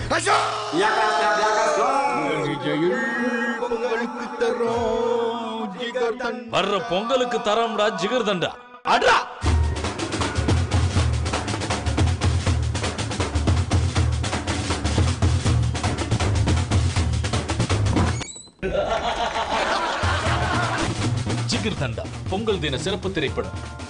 Ya keras dong. பொங்கலுக்கு தரோம் ஜிகர்தண்டா. வர்ற பொங்கலுக்கு தரம்டா ஜிகர்தண்டா. அடா ஜிகர்தண்டா பொங்கல் தின சிறப்பு திரைப்படம்